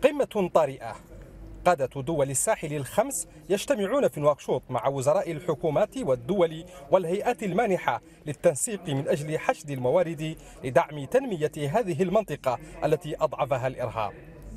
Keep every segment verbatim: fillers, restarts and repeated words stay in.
قمة طارئة. قادة دول الساحل الخمس يجتمعون في نواكشوط مع وزراء الحكومات والدول والهيئات المانحة للتنسيق من أجل حشد الموارد لدعم تنمية هذه المنطقة التي أضعفها الإرهاب.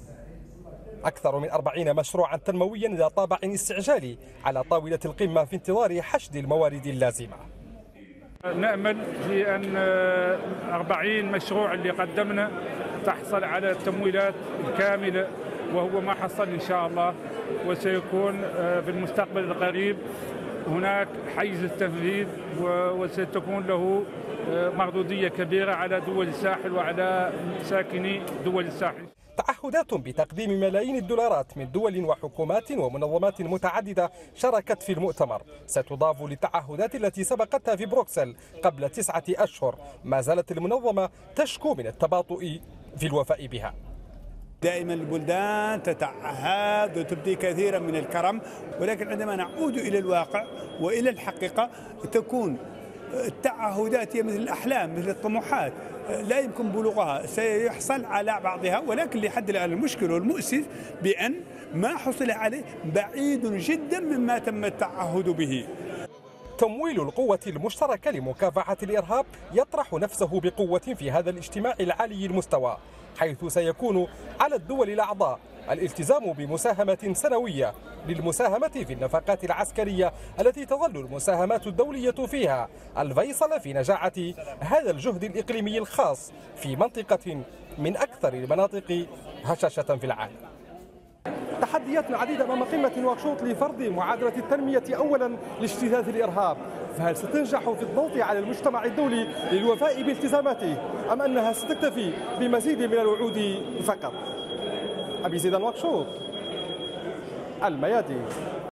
أكثر من أربعين مشروعا تنمويا ذا طابع استعجالي على طاولة القمة في انتظار حشد الموارد اللازمة. نأمل في أن أربعين مشروع اللي قدمنا تحصل على التمويلات الكاملة، وهو ما حصل إن شاء الله، وسيكون في المستقبل القريب هناك حيز التنفيذ وستكون له مردودية كبيرة على دول الساحل وعلى ساكني دول الساحل. تعهدات بتقديم ملايين الدولارات من دول وحكومات ومنظمات متعددة شاركت في المؤتمر ستضاف للتعهدات التي سبقتها في بروكسل قبل تسعة أشهر. ما زالت المنظمة تشكو من التباطؤ في الوفاء بها. دائما البلدان تتعهد وتبدي كثيرا من الكرم، ولكن عندما نعود إلى الواقع وإلى الحقيقة تكون التعهدات هي مثل الأحلام، مثل الطموحات لا يمكن بلوغها، سيحصل على بعضها، ولكن لحد الآن المشكل والمؤسف بأن ما حصل عليه بعيد جدا مما تم التعهد به. تمويل القوة المشتركة لمكافحة الإرهاب يطرح نفسه بقوة في هذا الاجتماع العالي المستوى، حيث سيكون على الدول الأعضاء الالتزام بمساهمة سنوية للمساهمة في النفقات العسكرية التي تظل المساهمات الدولية فيها الفيصل في نجاعة هذا الجهد الإقليمي الخاص في منطقة من أكثر المناطق هشاشة في العالم. تحديات عديدة أمام قمة نواكشوط لفرض معادلة التنمية أولا لاجتثاث الإرهاب، فهل ستنجح في الضغط على المجتمع الدولي للوفاء بالتزاماته أم أنها ستكتفي بمزيد من الوعود فقط؟ أبي زيدان، نواكشوط، الميادين.